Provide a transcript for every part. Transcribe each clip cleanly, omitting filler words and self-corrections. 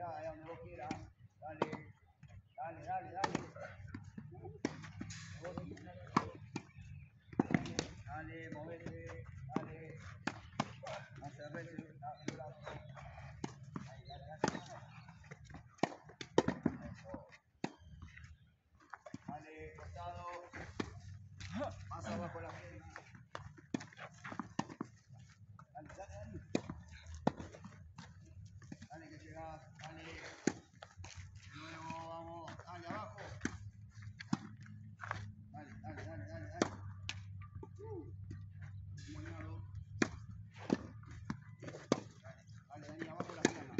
tirá allá donde vos quieras. Dale, dale, dale, dale. Dale, movete, dale. No cerres el brazo. Ahí, dale, dale. Eso. Dale, costado. Más abajo la pierna. Dale, dale, dale. Dale que llegás, dale. De nuevo, vamos. Dale, abajo. Dale, dale, dale, dale, dale. Dominado. Dale, Dani, abajo la pierna.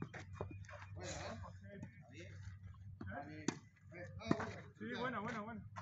Bueno, ¿eh? ¿Está bien? Dale. Sí, bueno.